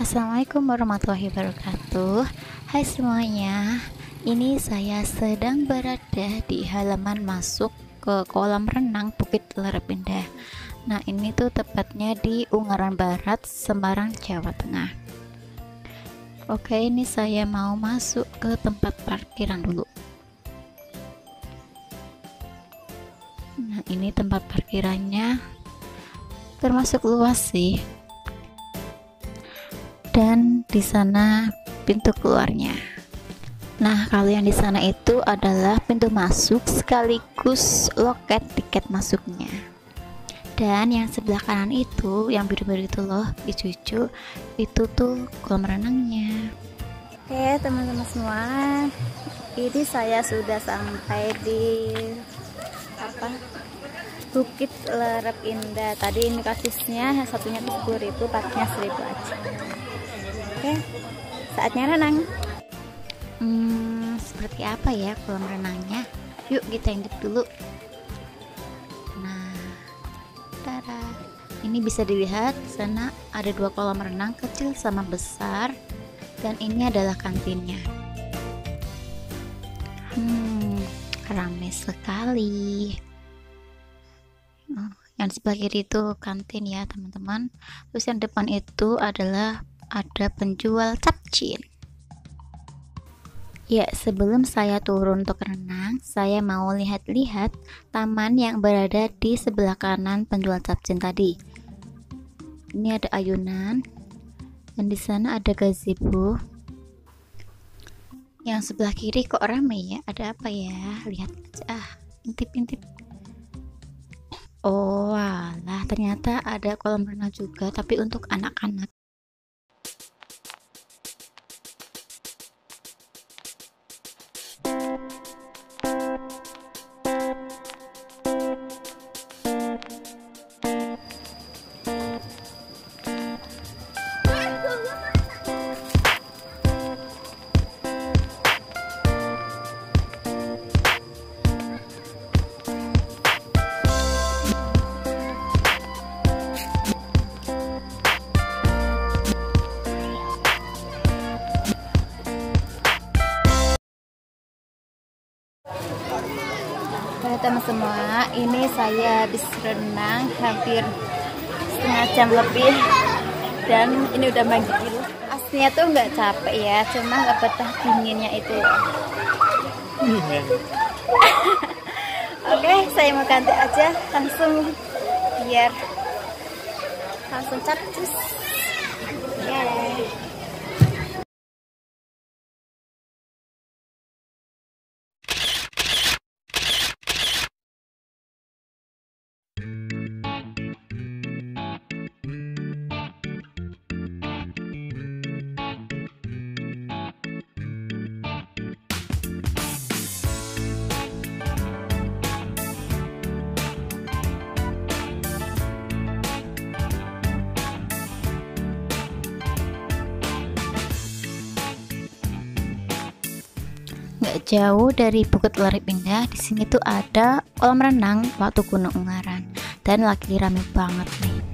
Assalamualaikum warahmatullahi wabarakatuh. Hai semuanya, ini saya sedang berada di halaman masuk ke kolam renang Bukit Lerep Indah. Nah, ini tuh tepatnya di Ungaran Barat, Semarang, Jawa Tengah. Oke, ini saya mau masuk ke tempat parkiran dulu. Nah, ini tempat parkirannya termasuk luas sih. Dan di sana pintu keluarnya. Nah, kalau yang di sana itu adalah pintu masuk sekaligus loket tiket masuknya. Dan yang sebelah kanan itu, yang biru-biru itu loh, hijau-hijau, itu tuh kolam renangnya. Oke, teman-teman semua, ini saya sudah sampai di Bukit Lerep Indah. Tadi ini kasisnya satunya 10.000, paketnya 1.000 aja. Oke, saatnya renang. Seperti apa ya kolam renangnya? Yuk kita intip dulu. Nah, tada. Ini bisa dilihat sana ada 2 kolam renang, kecil sama besar, dan ini adalah kantinnya. Ramai sekali. Yang sebelah kiri itu kantin ya teman-teman. Terus yang depan itu adalah ada penjual capcin. Ya, sebelum saya turun untuk renang, saya mau lihat-lihat taman yang berada di sebelah kanan penjual capcin tadi. Ini ada ayunan, dan di sana ada gazebo. Yang sebelah kiri kok ramai ya? Ada apa ya? Lihat aja. Intip-intip. Oh, alah, ternyata ada kolam renang juga, tapi untuk anak-anak. Teman semua, ini saya habis renang hampir setengah jam lebih, dan ini udah menggigil. Aslinya tuh nggak capek ya, cuma nggak betah dinginnya itu. Oke, saya mau ganti aja langsung biar langsung capcus. Nggak jauh dari Bukit Lerep Indah, di sini tuh ada kolam renang waktu Gunung Ungaran, dan lagi rame banget nih.